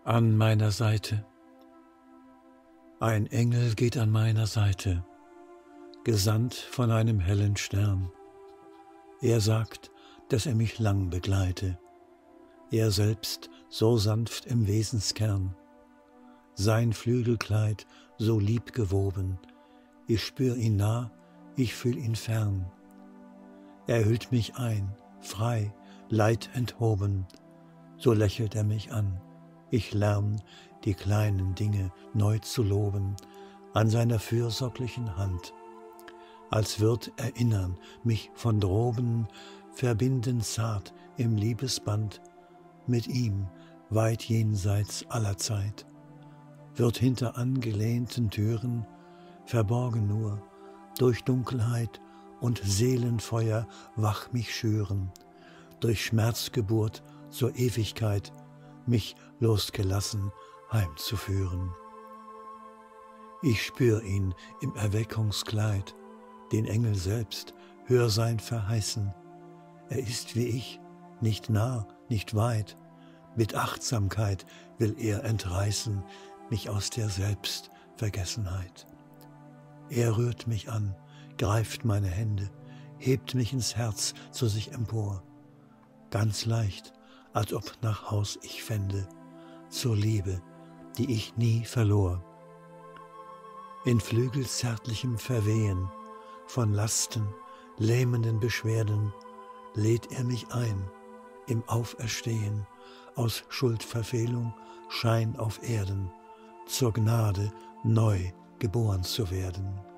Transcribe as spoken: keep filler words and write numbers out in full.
An meiner Seite. Ein Engel geht an meiner Seite, gesandt von einem hellen Stern. Er sagt, dass er mich lang begleite, er selbst so sanft im Wesenskern. Sein Flügelkleid so lieb gewoben, ich spür ihn nah, ich fühl ihn fern. Er hüllt mich ein, frei, Leid enthoben, so lächelt er mich an. Ich lern, die kleinen Dinge neu zu loben, an seiner fürsorglichen Hand. Als wird Erinnern mich von droben verbinden zart im Liebesband, mit ihm weit jenseits aller Zeit. Wird hinter angelehnten Türen, verborgen nur, durch Dunkelheit und Seelenfeuer wach mich schüren, durch Schmerzgeburt zur Ewigkeit mich losgelassen heimzuführen. Ich spür ihn im Erweckungskleid, den Engel selbst, hör sein Verheißen. Er ist wie ich, nicht nah, nicht weit, mit Achtsamkeit will er entreißen mich aus der Selbstvergessenheit. Er rührt mich an, greift meine Hände, hebt mich ins Herz zu sich empor, ganz leicht, als ob nach Haus ich fände, zur Liebe, die ich nie verlor. In flügelzärtlichem Verwehen von Lasten, lähmenden Beschwerden lädt er mich ein, im Auferstehen, aus Schuldverfehlung, Schein auf Erden, zur Gnade neu geboren zu werden.